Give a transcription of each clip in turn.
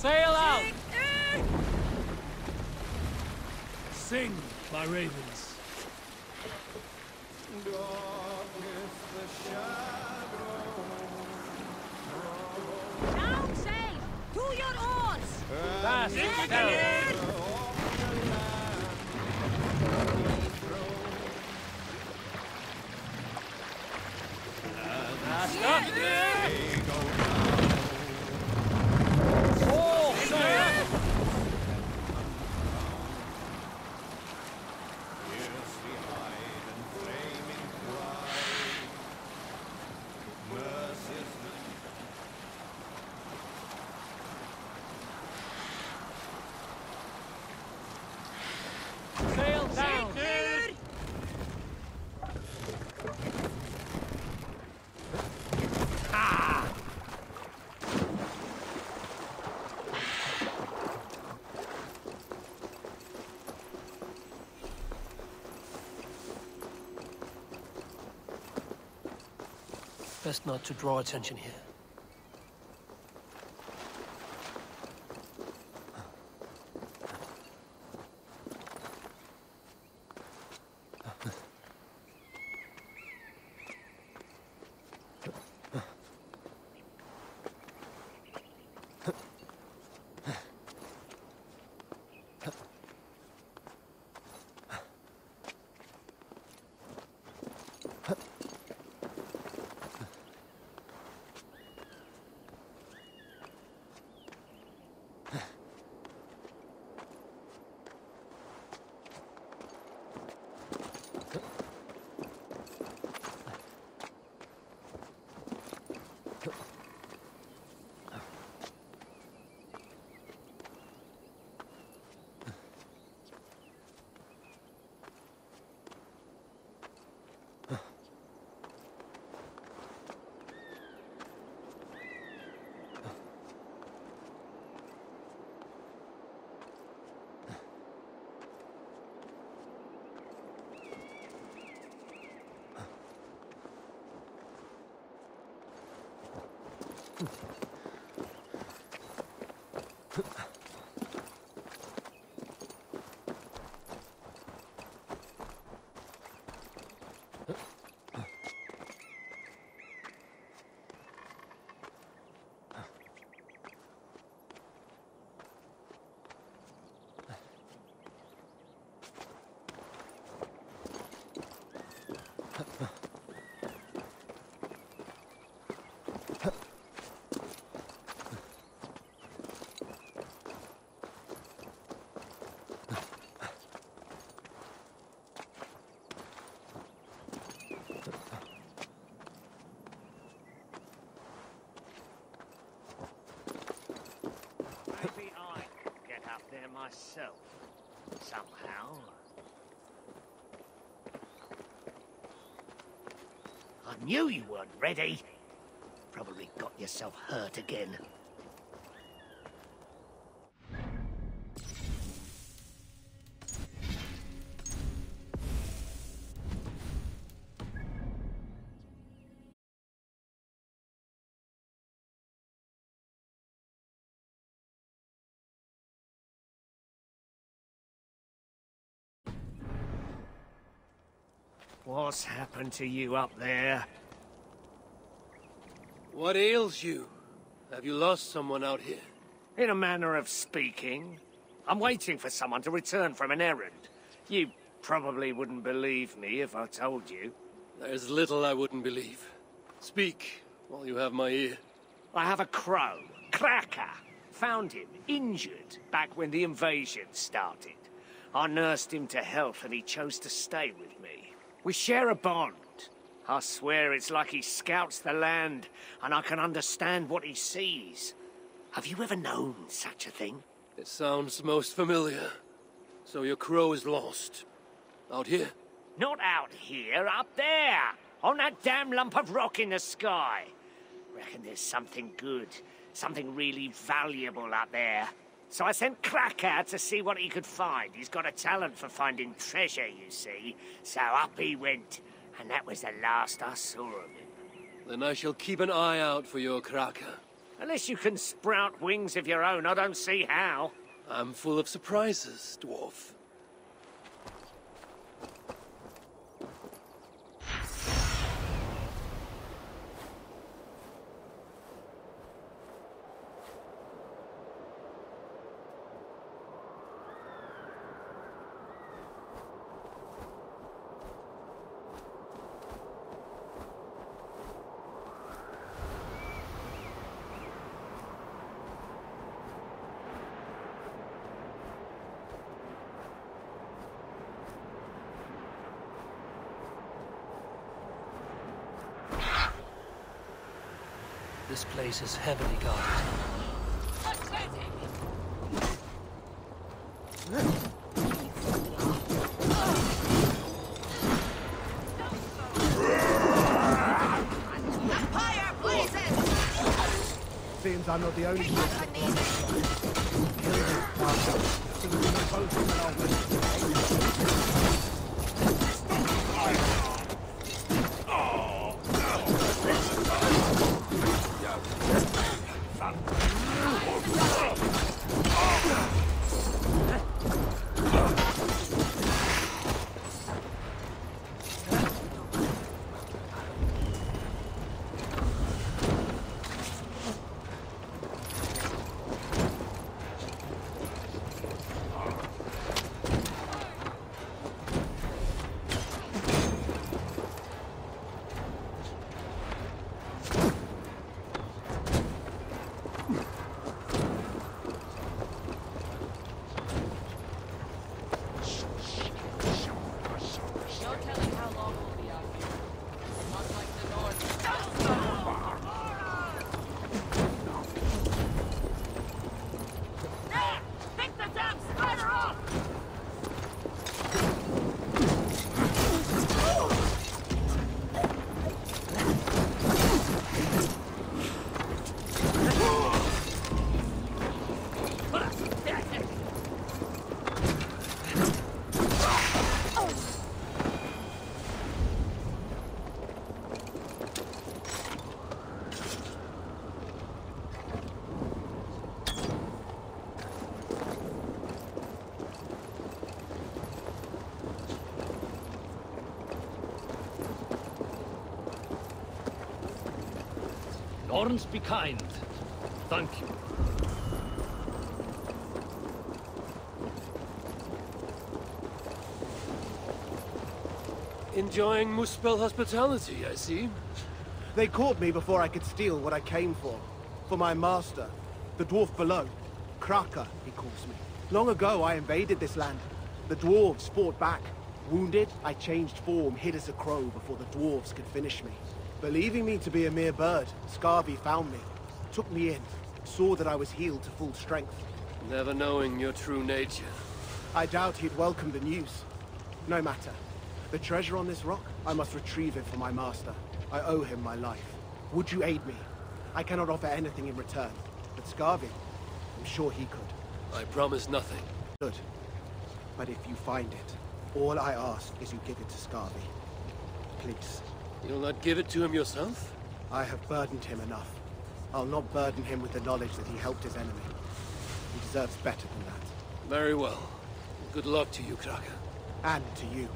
Sail out! Sing, my ravens. Down sail! To your oars! Fast! Down! Fast up! All sail! Sail down! Best not to draw attention here. Maybe I could get up there myself, somehow. I knew you weren't ready. Probably got yourself hurt again. What's happened to you up there? What ails you? Have you lost someone out here? In a manner of speaking, I'm waiting for someone to return from an errand. You probably wouldn't believe me if I told you. There's little I wouldn't believe. Speak, while you have my ear. I have a crow, Cracker. Found him, injured, back when the invasion started. I nursed him to health and he chose to stay with me. We share a bond. I swear it's like he scouts the land, and I can understand what he sees. Have you ever known such a thing? It sounds most familiar. So your crow is lost. Out here? Not out here, up there! On that damn lump of rock in the sky. Reckon there's something good, something really valuable up there. So I sent Cracker to see what he could find. He's got a talent for finding treasure, you see. So up he went, and that was the last I saw of him. Then I shall keep an eye out for your Cracker. Unless you can sprout wings of your own, I don't see how. I'm full of surprises, dwarf. This place is heavily guarded. Fire blazes! Seems I'm not the only one. Norns, be kind. Thank you. Enjoying Muspel hospitality, I see. They caught me before I could steal what I came for. For my master, the dwarf below. Kraka, he calls me. Long ago, I invaded this land. The dwarves fought back. Wounded, I changed form, hid as a crow before the dwarves could finish me. Believing me to be a mere bird, Skarvi found me, took me in, saw that I was healed to full strength. Never knowing your true nature. I doubt he'd welcome the news. No matter. The treasure on this rock, I must retrieve it for my master. I owe him my life. Would you aid me? I cannot offer anything in return, but Skarvi, I'm sure he could. I promise nothing. Good. But if you find it, all I ask is you give it to Skarvi. Please. You'll not give it to him yourself? I have burdened him enough. I'll not burden him with the knowledge that he helped his enemy. He deserves better than that. Very well. Good luck to you, Kraka. And to you.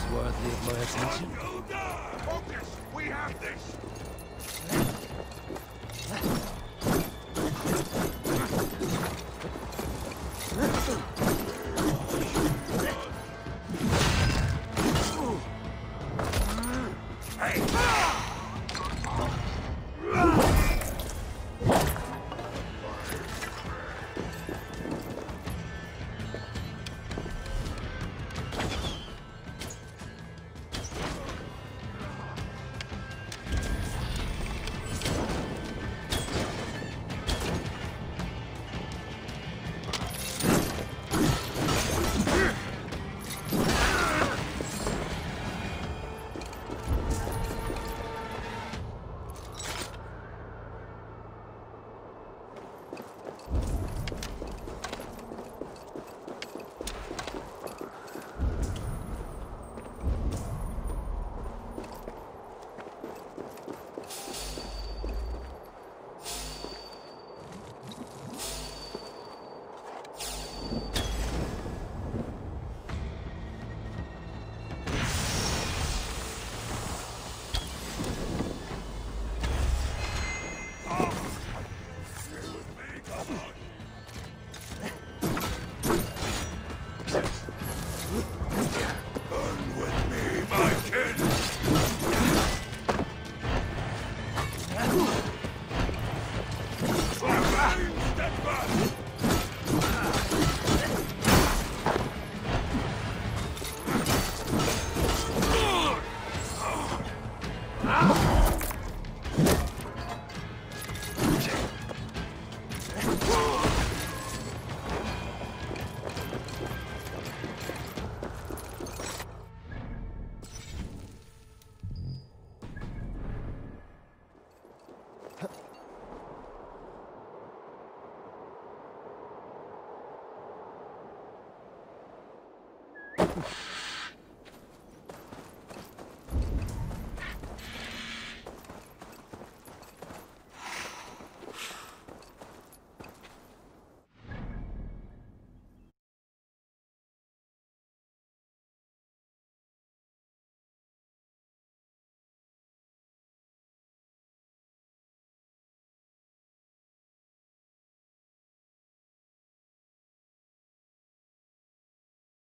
is worthy of my attention. Focus! We have this!